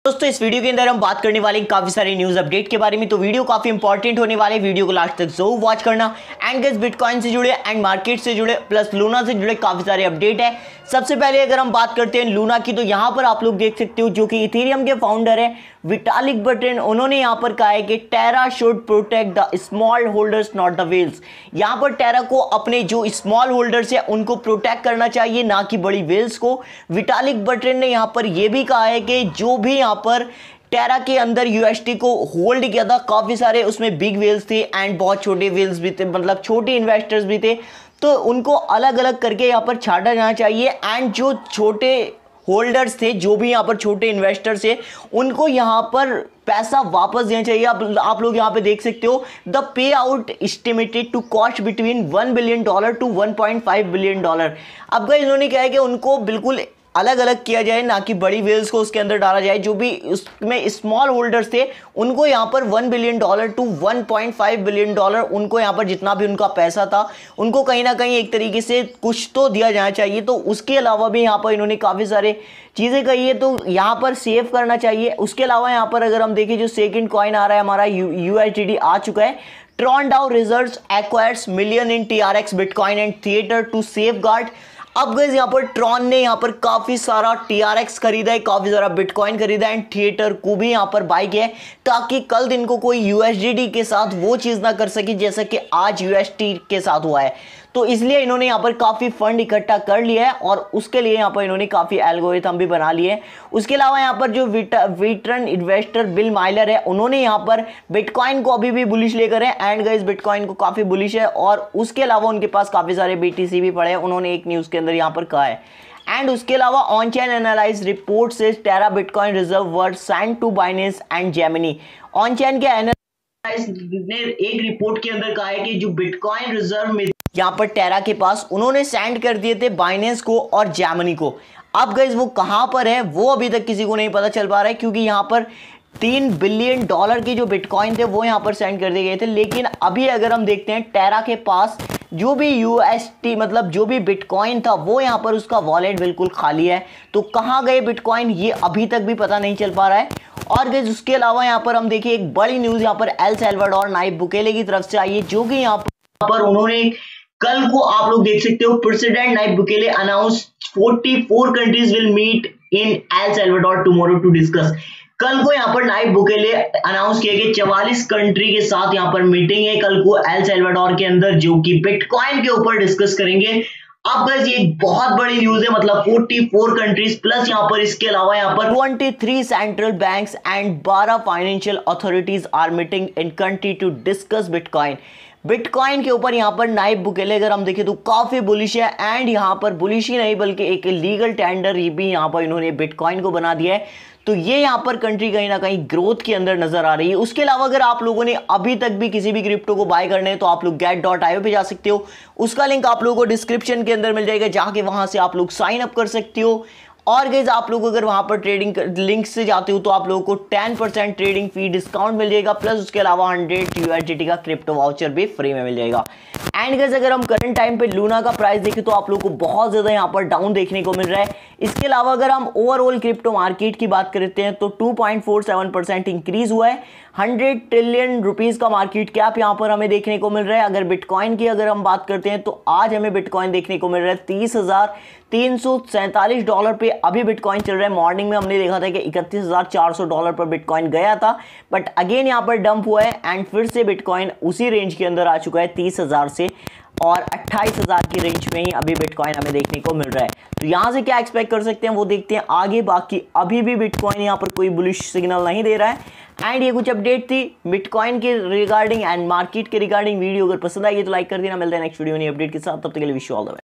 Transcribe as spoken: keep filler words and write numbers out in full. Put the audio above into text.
दोस्तों इस वीडियो के अंदर हम बात करने वाले काफी सारे न्यूज अपडेट के बारे में। तो वीडियो काफी इंपॉर्टेंट होने वाले, वीडियो को लास्ट तक जरूर वॉच करना। एंड गाइस बिटकॉइन से जुड़े एंड मार्केट से जुड़े प्लस लूना से जुड़े काफी सारे अपडेट है। सबसे पहले अगर हम बात करते हैं लूना की, तो यहाँ पर आप लोग देख सकते हो जो कि इथेरियम के फाउंडर है विटालिक बुटेरिन, उन्होंने यहाँ पर कहा है कि Terra should protect the small holders not the whales. यहाँ पर टेरा को अपने जो स्मॉल होल्डर्स है उनको प्रोटेक्ट करना चाहिए, ना कि बड़ी व्हेल्स को। विटालिक बुटेरिन ने यहाँ पर यह भी कहा है कि जो भी यहाँ पर टेरा के अंदर यूएसटी को होल्ड किया था, काफी सारे उसमें बिग व्हेल्स थे एंड बहुत छोटे व्हेल्स भी थे, मतलब छोटे इन्वेस्टर्स भी थे, तो उनको अलग अलग करके यहाँ पर छाटा जाना चाहिए। एंड जो छोटे होल्डर्स थे, जो भी यहाँ पर छोटे इन्वेस्टर्स थे, उनको यहाँ पर पैसा वापस देना चाहिए। आप आप लोग यहाँ पे देख सकते हो the pay out estimated to cost between one billion dollar to one point five billion dollar. अब गाइस इन्होंने कहा है कि उनको बिल्कुल अलग अलग किया जाए, ना कि बड़ी व्हेल्स को उसके अंदर डाला जाए। जो भी उसमें स्मॉल होल्डर्स थे उनको यहाँ पर one billion dollar to one point five billion dollar, उनको यहाँ पर जितना भी उनका पैसा था उनको कहीं ना कहीं एक तरीके से कुछ तो दिया जाना चाहिए। तो उसके अलावा भी यहाँ पर इन्होंने काफ़ी सारे चीज़ें कही है, तो यहाँ पर सेव करना चाहिए। उसके अलावा यहाँ पर अगर हम देखें जो सेकेंड कॉइन आ रहा है हमारा यू एच डी डी आ चुका है। Tron DAO reserves acquires million in T R X bitcoin and tether to safeguard. अब गाइस यहाँ पर ट्रॉन ने यहाँ पर काफी सारा टीआरएक्स खरीदा है, काफी सारा बिटकॉइन खरीदा है एंड थिएटर को भी यहाँ पर बाय किया है, ताकि कल दिन को कोई यूएसडीटी के साथ वो चीज ना कर सके जैसा कि आज यूएसटी के साथ हुआ है। तो इसलिए इन्होंने यहाँ पर काफी फंड इकट्ठा कर लिया है और उसके लिए यहाँ पर इन्होंने काफी एल्गोरिथम भी बना लिए हैं। उसके अलावा यहाँ पर जो वेटरन इन्वेस्टर बिल माइलर है, उन्होंने यहाँ पर बिटकॉइन को अभी भी बुलिश लेकर है एंड गाइस बिटकॉइन को काफी बुलिश है। और उसके अलावा उनके पास काफी सारे बीटीसी भी पड़े हैं, उन्होंने एक न्यूज के अंदर यहाँ पर कहा है। एंड उसके अलावा ऑन चेन एनालाइज रिपोर्ट से Terra bitcoin reserve were sent to Binance and Gemini. On chain के ने एक रिपोर्ट के अंदर कहा है कि जो बिटकॉइन रिजर्व में यहाँ पर टेरा के पास उन्होंने सेंड कर दिए थे बाइनेंस को और जेमिनी को। अब गाइस वो कहां पर है वो अभी तक किसी को नहीं पता चल पा रहा है, क्योंकि यहाँ पर तीन बिलियन डॉलर की जो बिटकॉइन थे वो यहाँ पर सेंड कर दिए गए थे। लेकिन अभी अगर हम देखते हैं टेरा के पास जो भी यूएसटी मतलब जो भी बिटकॉइन था वो यहाँ पर उसका वॉलेट बिल्कुल खाली है। तो कहाँ गए बिटकॉइन ये अभी तक भी पता नहीं चल पा रहा है। और गाइस उसके अलावा यहाँ पर हम देखिए एक बड़ी न्यूज यहाँ पर एल साल्वाडोर नायब बुकेले की तरफ से आई है, जो कि यहाँ पर उन्होंने कल को आप लोग देख सकते हो president Nayib Bukele announce forty four countries will meet in El Salvador tomorrow to discuss. कल को यहाँ पर नायब बुकेले अनाउंस किया कि चवालीस कंट्री के साथ यहाँ पर मीटिंग है कल को एल साल्वाडोर के अंदर, जो कि बिटकॉइन के ऊपर डिस्कस करेंगे। अब गाइस ये बहुत बड़ी न्यूज है, मतलब फोर्टी फोर कंट्रीज प्लस यहाँ पर इसके अलावा यहाँ पर twenty three central banks and twelve financial authorities are meeting in country to discuss bitcoin. Bitcoin के ऊपर यहाँ पर नायब बुकेले अगर हम देखें तो काफी बुलिश है एंड यहाँ पर बुलिश ही नहीं बल्कि एक लीगल टेंडर भी यहाँ पर इन्होंने बिटकॉइन को बना दिया है। तो ये यहाँ पर कंट्री कहीं ना कहीं ग्रोथ के अंदर नजर आ रही है। उसके अलावा अगर आप लोगों ने अभी तक भी किसी भी क्रिप्टो को बाय करने हैं तो आप लोग गेट डॉट आईओ पे जा सकते हो, उसका लिंक आप लोगों को डिस्क्रिप्शन के अंदर मिल जाएगा, जाके वहां से आप लोग साइन अप कर सकते हो। और गाइस आप लोग अगर वहां पर ट्रेडिंग लिंक से जाते हो तो आप लोगों को ten percent trading fee discount मिल जाएगा, प्लस उसके अलावा हंड्रेड यूएसडीटी का क्रिप्टो वाउचर भी फ्री में मिल जाएगा। एंड गाइस अगर हम करंट टाइम पे लूना का प्राइस देखें तो आप लोगों को बहुत ज्यादा यहाँ पर डाउन देखने को मिल रहा है। इसके अलावा अगर हम ओवरऑल क्रिप्टो मार्केट की बात करते हैं तो two point four seven percent increase हुआ है। हंड्रेड ट्रिलियन रुपीस का मार्केट कैप यहाँ पर हमें देखने को मिल रहा है। अगर बिटकॉइन की अगर हम बात करते हैं तो आज हमें बिटकॉइन देखने को मिल रहा है तीस हजार तीन सौ सैंतालीस डॉलर पे अभी बिटकॉइन चल रहा है। मॉर्निंग में हमने देखा था कि इकतीस हजार चार सौ डॉलर पर बिटकॉइन गया था, बट अगेन यहाँ पर डंप हुआ है एंड फिर से बिटकॉइन उसी रेंज के अंदर आ चुका है तीस हजार से, और अट्ठाईस हजार की रेंज में ही अभी बिटकॉइन हमें देखने को मिल रहा है। तो यहाँ से क्या एक्सपेक्ट कर सकते हैं वो देखते हैं आगे। बाकी अभी भी बिटकॉइन यहाँ पर कोई बुलिश सिग्नल नहीं दे रहा है। एंड ये कुछ अपडेट थी बिटकॉइन के रिगार्डिंग एंड मार्केट के रिगार्डिंग। वीडियो अगर पसंद आई तो लाइक कर देना। मिलते हैं नेक्स्ट वीडियो नई अपडेट के साथ, तब तक के लिए wish you all the best.